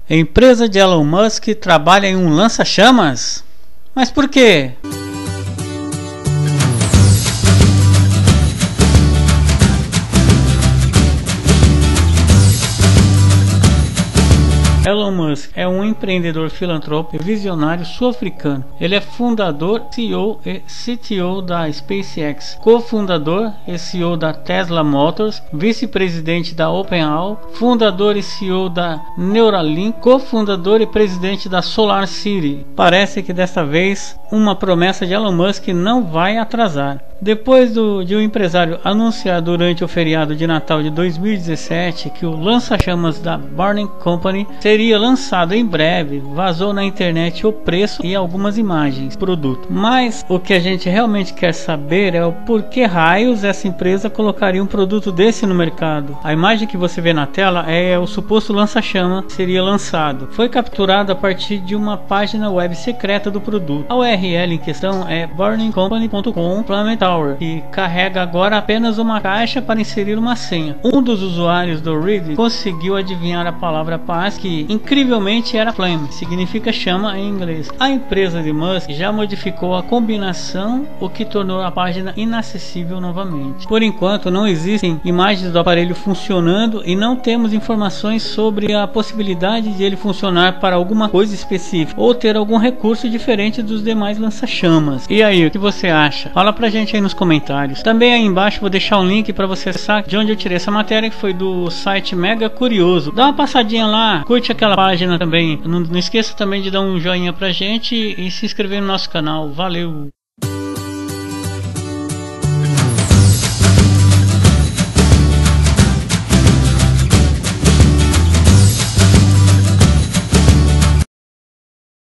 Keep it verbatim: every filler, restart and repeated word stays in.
A empresa de Elon Musk trabalha em um lança-chamas? Mas por quê? Elon Musk é um empreendedor filantropo e visionário sul-africano. Ele é fundador, C E O e C T O da SpaceX, cofundador e C E O da Tesla Motors, vice-presidente da OpenAI, fundador e C E O da Neuralink, cofundador e presidente da SolarCity. Parece que desta vez uma promessa de Elon Musk não vai atrasar. Depois do, de um empresário anunciar durante o feriado de Natal de dois mil e dezessete que o lança-chamas da Boring Company seria lançado em breve, vazou na internet o preço e algumas imagens do produto. Mas o que a gente realmente quer saber é o porquê raios essa empresa colocaria um produto desse no mercado. A imagem que você vê na tela é o suposto lança-chama que seria lançado. Foi capturado a partir de uma página web secreta do produto. A U R L em questão é boring company ponto com slash e carrega agora apenas uma caixa para inserir uma senha. Um dos usuários do Reddit conseguiu adivinhar a palavra paz, que incrivelmente era flame, significa chama em inglês. A empresa de Musk já modificou a combinação, o que tornou a página inacessível novamente. Por enquanto não existem imagens do aparelho funcionando e não temos informações sobre a possibilidade de ele funcionar para alguma coisa específica ou ter algum recurso diferente dos demais lança-chamas. E aí, o que você acha? Fala pra gente aí nos comentários. Também aí embaixo vou deixar um link para você acessar de onde eu tirei essa matéria, que foi do site Mega Curioso. Dá uma passadinha lá, curte aquela página também. Não, não esqueça também de dar um joinha pra gente e se inscrever no nosso canal. Valeu!